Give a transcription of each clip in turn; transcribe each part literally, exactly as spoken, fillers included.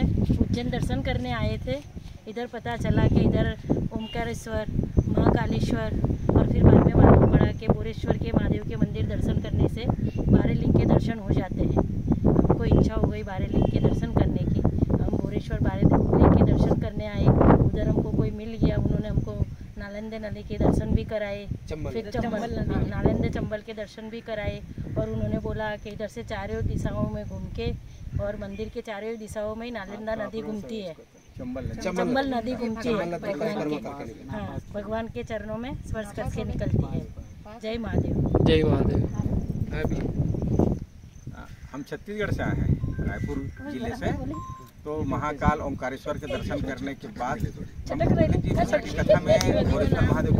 उज्जैन दर्शन करने आए थे। इधर पता चला कि इधर ओमकारेश्वर, महाकालेश्वर और फिर बाद में मालूम पड़ा कि बोरेश्वर के महादेव के मंदिर दर्शन करने से बारह लिंग के दर्शन हो जाते हैं। हमको इच्छा हो गई बारह लिंग के दर्शन करने की। हम बोरेश्वर बारह लिंग के दर्शन करने आए। उधर हमको कोई मिल गया, उन्होंने हमको नालंदे नदी के दर्शन भी कराए, फिर चंबल नालंदे चंबल के दर्शन भी कराए। और उन्होंने बोला कि इधर से चारों दिशाओं में घूम के, और मंदिर के चारों दिशाओं में नालंदा नदी घूमती है, चंबल नदी घूमती है भगवान के, हाँ भगवान के चरणों में स्पर्श करके निकलती है। जय महादेव। जय महादेव। हम छत्तीसगढ़ से आए हैं, रायपुर जिले से। तो महाकाल ओमकारेश्वर के दर्शन करने के बाद कथा में बोरेश्वर महादेव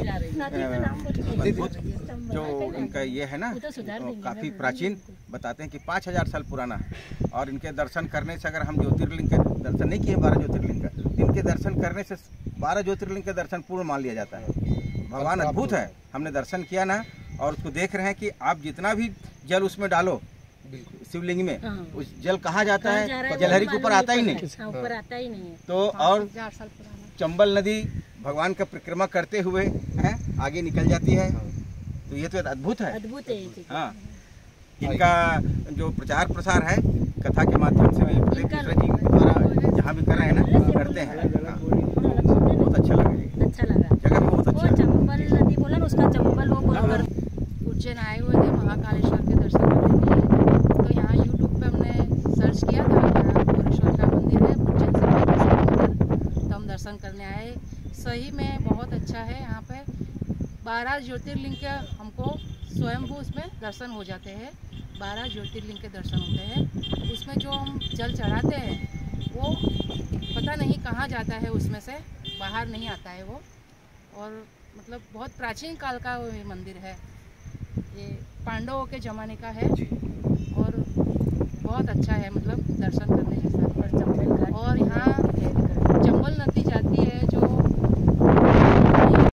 जो इनका ये है ना, तो काफ़ी प्राचीन बताते हैं कि पाँच हजार साल पुराना है। और इनके दर्शन करने से, अगर हम ज्योतिर्लिंग के दर्शन नहीं किए बारह ज्योतिर्लिंग का, इनके दर्शन करने से बारह ज्योतिर्लिंग के दर्शन पूर्ण मान लिया जाता है। भगवान अद्भुत है। हमने दर्शन किया ना, और उसको देख रहे हैं कि आप जितना भी जल उसमें डालो शिवलिंग में, उस जल कहाँ जाता है, जलहरी के ऊपर आता ही नहीं, ऊपर आता ही नहीं है। तो और चंबल नदी भगवान का परिक्रमा करते हुए हैं आगे निकल जाती है। तो ये तो अद्भुत है, अद्भुत है। हाँ, इनका जो प्रचार प्रसार है कथा के माध्यम से जी द्वारा जहाँ भी कर रहे हैं ना, करते हैं। बहुत अच्छा लगा, अच्छा लगा जगह बहुत अच्छा। चंबल नदी बोला ना, उसका चंबल वो बोला। उज्जैन आए हुए थे महाकालेश्वर के दर्शन करने के लिए। तो यहाँ यूट्यूब पे हमने सर्च किया था, यहाँ बोरेश्वर का मंदिर है उज्जैन से, तो हम दर्शन करने आए। सही में बहुत अच्छा है। यहाँ पे बारह ज्योतिर्लिंग के हमको स्वयंभू उसमें दर्शन हो जाते हैं। बारह ज्योतिर्लिंग के दर्शन होते हैं। उसमें जो हम जल चढ़ाते हैं वो पता नहीं कहाँ जाता है, उसमें से बाहर नहीं आता है वो। और मतलब बहुत प्राचीन काल का वो मंदिर है, ये पांडवों के ज़माने का है। और बहुत अच्छा है, मतलब दर्शन करने जैसा।